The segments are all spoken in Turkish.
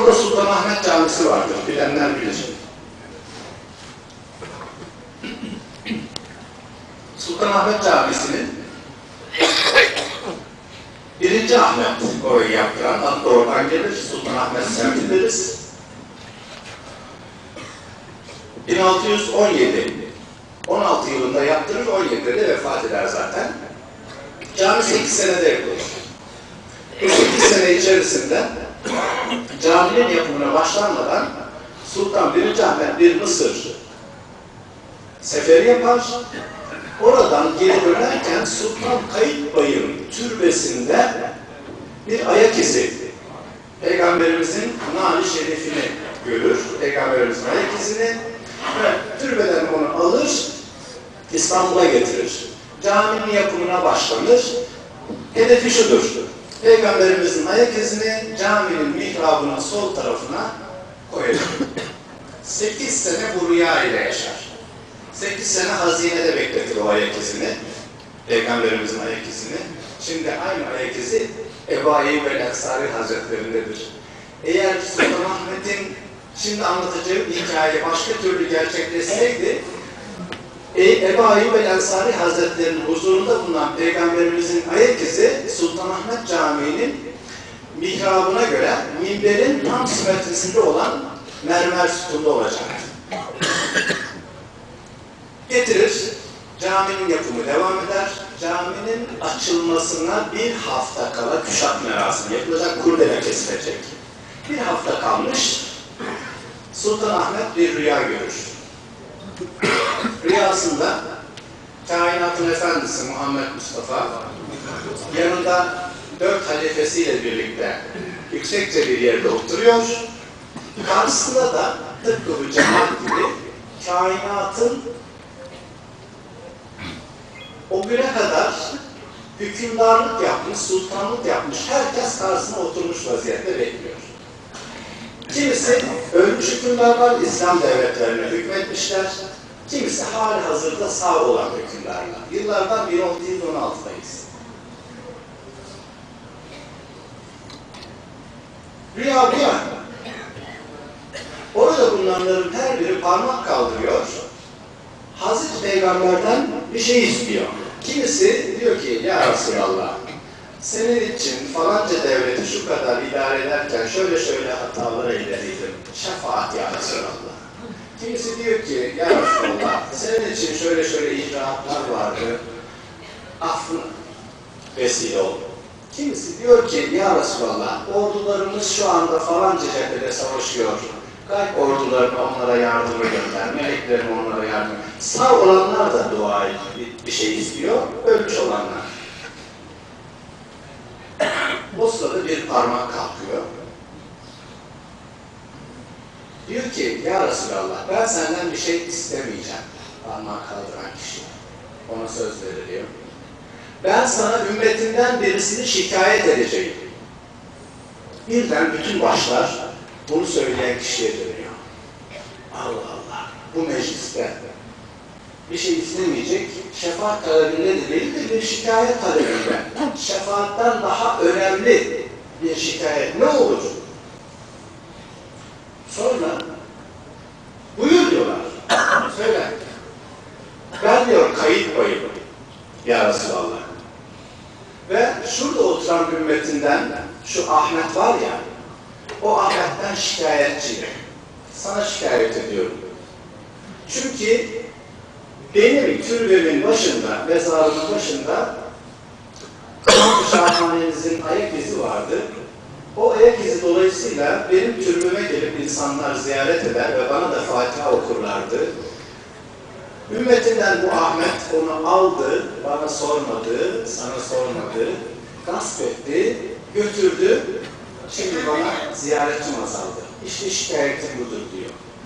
orada Sultanahmet Camisi vardır. Bilenler bilir. Sultanahmet Camisi'nin 1. Ahmet orayı yaptıran, adı oradan gelir, Sultanahmet semti deriz. 1616 yılında yaptırır, 17'de de vefat eder zaten. Cami 8 senede yapılır. Bu 8 sene içerisinde caminin yapımına başlanmadan Sultan 1. Ahmet bir Mısır seferi yapar. Oradan geri dönerken Sultan Kayıtbay'ın türbesinde bir ayak izi, Peygamberimizin nâli şerifini görür, Peygamberimizin ayak izini ve türbeden onu alır, İstanbul'a getirir. Caminin yapımına başlanır. Hedefi şudur: Peygamberimizin ayak izini caminin mihrabının sol tarafına koyar. 8 sene bu rüya ile yaşar. 8 sene hazinede bekletir o ayak izini, Peygamberimizin ayak izini. Şimdi aynı ayak izi Ebu Eyyub el-Ensari Hazretlerindedir. Eğer Sultanahmet'in şimdi anlatacağım hikaye başka türlü gerçekleşseydi, Ebu Eyyub el-Ensari Hazretleri'nin huzurunda bulunan Peygamberimizin ayak izi Sultanahmet Camii'nin mihrabına göre minberin tam simetrisinde olan mermer sütunda olacak. Getirir, caminin yapımı devam eder. Caminin açılmasına bir hafta kala küşat merasimi yapılacak, kurdele kesilecek. Bir hafta kalmış, Sultanahmet bir rüya görür. Rüyasında kainatın efendisi Muhammed Mustafa yanında 4 halifesiyle birlikte yüksekçe bir yerde oturuyor. Karşısında da tıpkı bu cemaat gibi kainatın o güne kadar hükümdarlık yapmış, sultanlık yapmış herkes karşısına oturmuş vaziyette bekliyor. Kimisi ölmüş hükümdarlar İslam devletlerine hükmetmişler, kimisi hali hazırda sağ olan hükümdarlar. Yıllardan 1616'dayız. Rüya. Orada bulunanların her biri parmak kaldırıyor, Hazreti Peygamber'den bir şey istiyor. Kimisi diyor ki, ya Resulallah, senin için falanca devleti şu kadar idare ederken şöyle hatalar eylediydim. Şefaat ya Resulallah. Kimisi diyor ki, ya Resulallah, senin için şöyle icraatlar vardı. Affın vesile ol. Kimisi diyor ki, ya Resulallah, ordularımız şu anda falanca cephede savaşıyor. Gayb ordularını onlara yardımı gönder, meleklerini onlara yardım. Sağ olanlar da dua bir şey istiyor, ölmüş olanlar. O sırada bir parmak kalkıyor. Diyor ki, ya Resulallah, ben senden bir şey istemeyeceğim. Parmak kaldıran kişi. Ona söz veriliyor. Ben sana ümmetinden birisini şikayet edeceğim. Birden bütün başlar bunu söyleyen kişiye dönüyor. Allah Allah, bu mecliste bir şey istemeyecek, şefaat talebinde de değil de bir şikayet talebinde. Şefaatten daha önemli bir şikayet ne olur? Sonra buyur diyorlar. Söyle. Ben diyor Kayıtbay'ım ya Resulallah. Ve şurada oturan ümmetinden şu Ahmet var ya, o Ahmet'ten şikayetçiyim. Sana şikayet ediyorum. Çünkü benim türbemin başında, mezarımın başında Şahane'mizin ayak izi vardı. O ayak izi dolayısıyla benim türbeme gelip insanlar ziyaret eder ve bana da Fatiha okurlardı. Ümmetinden bu Ahmet onu aldı, bana sormadı, sana sormadı, gasp etti, götürdü. Şimdi bana ziyaretim azaldı. İşte şikayetim budur diyor.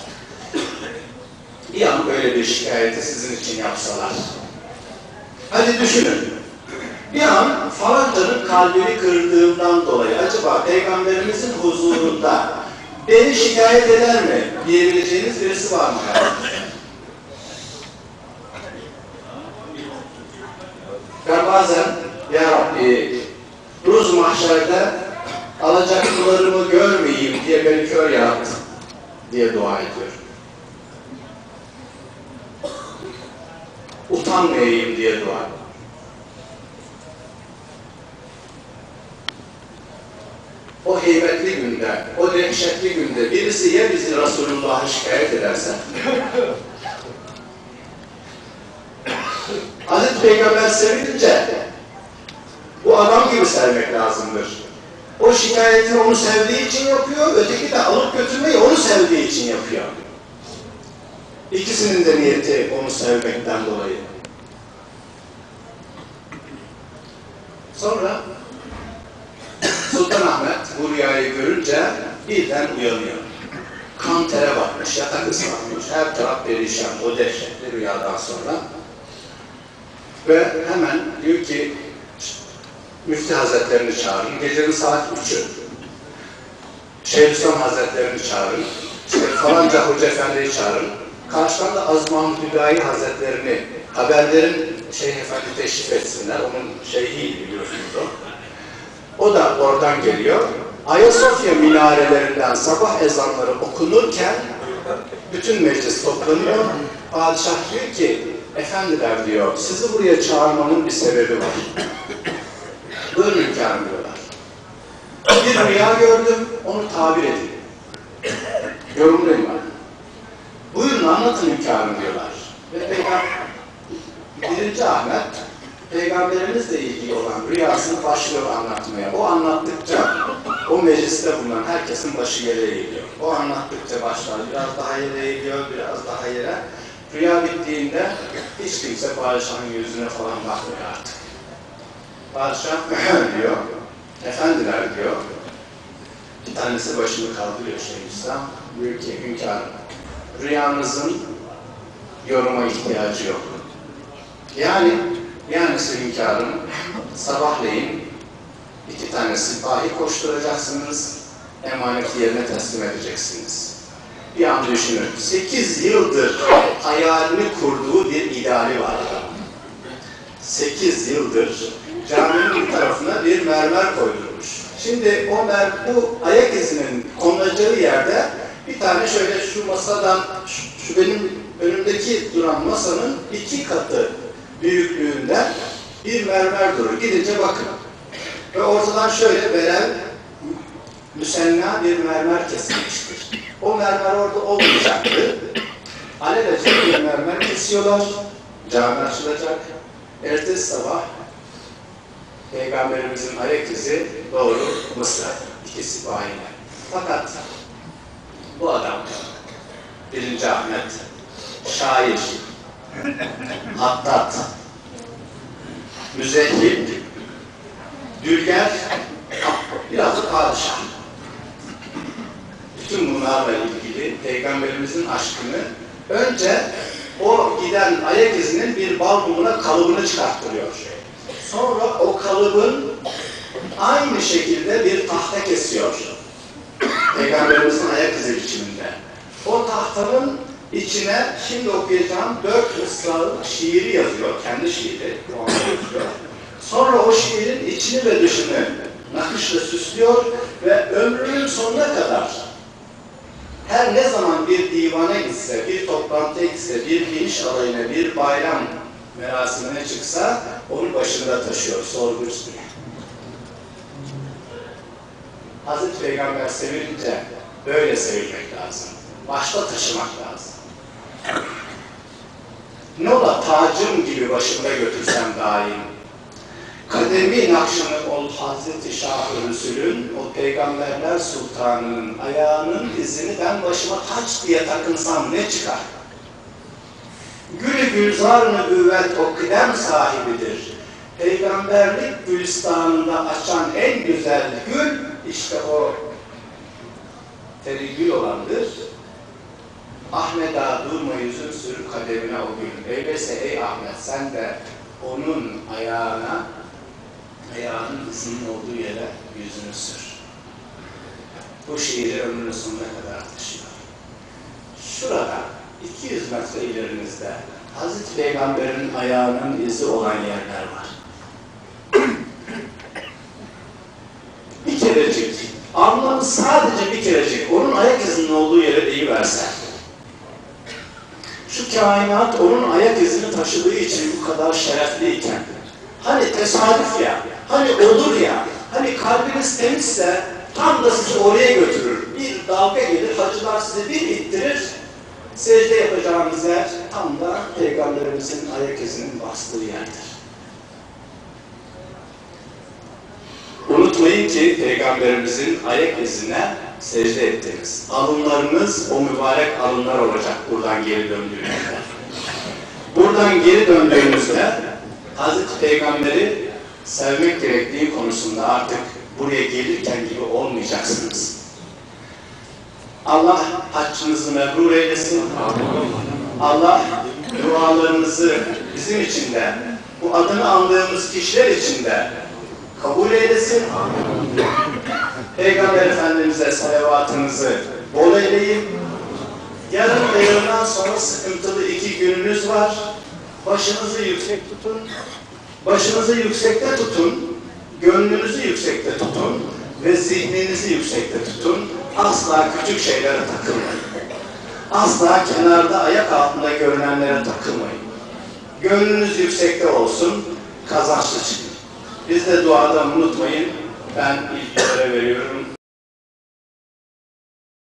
Bir an böyle bir şikayeti sizin için yapsalar. Hadi düşünün. Bir an falancanın kalbini kırdığımdan dolayı acaba Peygamberimizin huzurunda beni şikayet eder mi diyebileceğiniz birisi var mı? Ben bazen ya Rabbi Ruz mahşerde alacaklılarımı görmeyeyim diye beni kör yarattın diye dua ediyor. Utanmayayım diye dua ediyor. O heybetli günde, o dehşetli günde birisi ya bizi Resulullah'a şikayet ederse, Hazreti Peygamber sevilince bu adam gibi sevmek lazımdır. O şikayetini onu sevdiği için yapıyor, öteki de alıp götürmeyi onu sevdiği için yapıyor. İkisinin de niyeti onu sevmekten dolayı. Sonra Sultanahmet bu rüyayı görünce birden uyanıyor. Kan tere batmış, yatak ıslatmış, her taraf perişan o dehşetli rüyadan sonra. Ve hemen diyor ki, Müftü Hazretlerini çağırın, gecenin saat 3'ü. Şeyhülislam Hazretlerini çağırın, işte falanca Hoca Efendi'yi çağırın. Karşıdan da Aziz Mahmud Hüdayi Hazretlerini, haberlerin Şeyh Efendi teşrif etsinler, onun şeyhi biliyorsunuz o. O da oradan geliyor. Ayasofya minarelerinden sabah ezanları okunurken bütün meclis toplanıyor. Padişah diyor ki, efendiler diyor, sizi buraya çağırmanın bir sebebi var. Buyurun hünkârım diyorlar. Bir rüya gördüm, onu tabir edin. Yorumlayın bana. Buyurun anlatın hünkârım diyorlar. Ve Peygamber, 1. Ahmet, Peygamberimizle ilgili olan rüyasını başlıyor anlatmaya. O anlattıkça o mecliste bulunan herkesin başı yere eğiliyor. O anlattıkça başlar, biraz daha yere eğiliyor, biraz daha yere. Rüya bittiğinde hiç kimse padişahın yüzüne falan bakmıyor artık. Padişah diyor, efendiler diyor, bir tanesi başını kaldırıyor Şeyhülislam, diyor ki hünkârım, rüyanızın yoruma ihtiyacı yok. Yani hünkârım, sabahleyin 2 tane sipahi koşturacaksınız, emaneti yerine teslim edeceksiniz. Bir an düşünün, 8 yıldır hayalini kurduğu bir ideali var. 8 yıldır caminin bir tarafına bir mermer koydurmuş. Şimdi bu ayak izinin konulacağı yerde bir tane şöyle şu masadan, şu benim önümdeki duran masanın 2 katı büyüklüğünde bir mermer durur. Gidince bakın. Ve ortadan şöyle veren müsenna bir mermer kesilmiştir. O mermer orada olmayacaktır. Alelacele bir mermer kesiyorlar. Cami açılacak. Ertesi sabah Peygamberimizin ayak izi doğru Mısır'a. 2 sipahiyle. Fakat bu adam 1. Ahmet şair, hattat, müzehhib, dülger, biraz da padişah. Bütün bunlarla ilgili Peygamberimizin aşkını önce o giden ayak izinin bir bal mumuna kalıbını çıkarttırıyor. Sonra o kalıbın aynı şekilde bir tahta kesiyor. Peygamberimizin ayak izi biçiminde. O tahtanın içine şimdi okuyacağım 4 mısralık şiiri yazıyor. Kendi şiiri. Sonra o şiirin içini ve dışını nakışla süslüyor ve ömrünün sonuna kadar her ne zaman bir divana gitse, bir toplantıya gitse, bir geniş alayına, bir bayram merasimine çıksa onun başında taşıyor, sorguç diye. Hazreti Peygamber sevilince böyle sevilmek lazım. Başta taşımak lazım. Ne ola tacım gibi başımda götürsem daim. Kademi nakşını ol Hazreti Şah-ı Resul'ün, o Peygamberler Sultanı'nın ayağının izini ben başıma taç diye takınsam ne çıkar? Gül-i gülzar nübüvvet o kıdem sahibidir. Peygamberlik gülistanında açan en güzel gül, işte o teri gül olandır. Ahmet'a durma yüzün sür kademine o gül. Öyleyse ey Ahmet sen de onun ayağının izinin olduğu yere yüzünü sür. Bu şiiri ömrünün sonuna kadar taşıyor. Şurada 200 metre ilerinizde Hazreti Peygamber'in ayağının izi olan yerler var. Bir kerecik sadece bir kerecik onun ayak izinin olduğu yere deyiverse, şu kainat onun ayak izini taşıdığı için bu kadar şerefliyken, hani tesadüf ya, hani olur ya, hani kalbiniz temizse tam da sizi oraya götürür. Bir dalga gelir, hacılar sizi bir ittirir, secde yapacağınız yer tam da Peygamberimizin ayak izinin bastığı yerdir. Unutmayın ki Peygamberimizin ayak izine secde ettiniz. Alınlarınız o mübarek alınlar olacak buradan geri döndüğünüzde. Buradan geri döndüğünüzde Hazreti Peygamber'i sevmek gerektiği konusunda artık buraya gelirken gibi olmayacaksınız. Allah haccınızı mebrur eylesin. Allah dualarınızı bizim için de, bu adını andığımız kişiler için de kabul eylesin. Peygamber Efendimiz'e salavatınızı bol eyleyin. Yarın ve yarından sonra sıkıntılı 2 gününüz var. Başınızı yüksek tutun. Başınızı yüksekte tutun. Gönlünüzü yüksekte tutun. Ve zihninizi yüksekte tutun. Asla küçük şeylere takılmayın. Asla kenarda ayak altında görünenlere takılmayın. Gönlünüz yüksekte olsun. Kazançlı çıkın. Biz de duadan unutmayın. Ben ilk veriyorum.